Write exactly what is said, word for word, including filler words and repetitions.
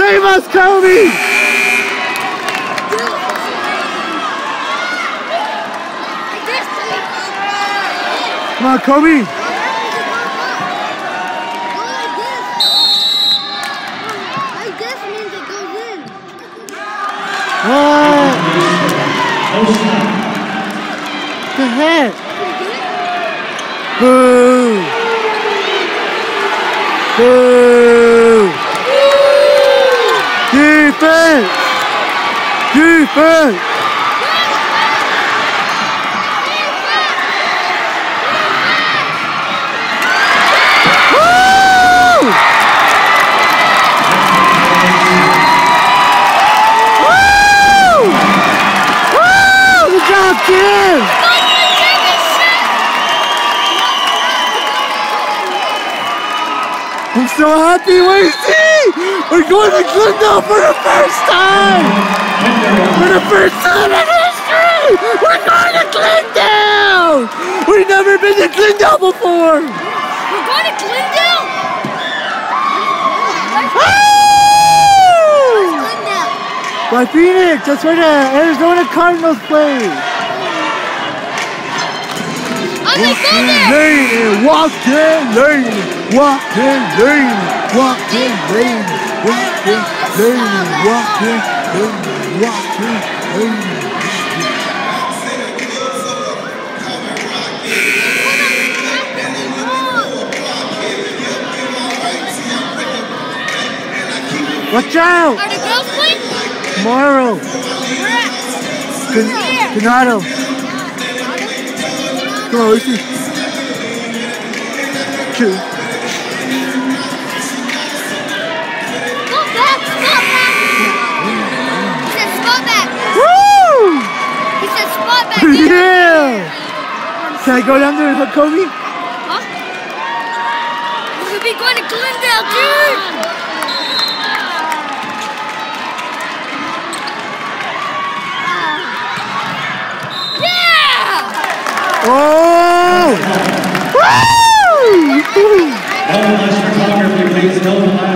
Save us, Kobe! Come on, Kobe! Like this means it goes in. Oh! What the heck? Boo! Boo! Defense! Defense! Woo! Woo! Woo! Good job, kid! I'm so happy, Lacey! We're going to Glendale for the first time! For the first time in history! We're going to Glendale! We've never been to Glendale before! We're going to Glendale? Woo! Glendale. By Phoenix, that's where the Arizona Cardinals play. I'm going to go there! Lane, walk in lane! Walk in lane, walk in lane, walk in lane, walk in lane, walk in lane. Watch out! Are the girls playing? Tomorrow. Canado. Come on, Lucy. Two. Yeah! Can I go down there with Kobe? Huh? We'll be going to Glendale, dude! Yeah! Oh! Woo! No photography, please. No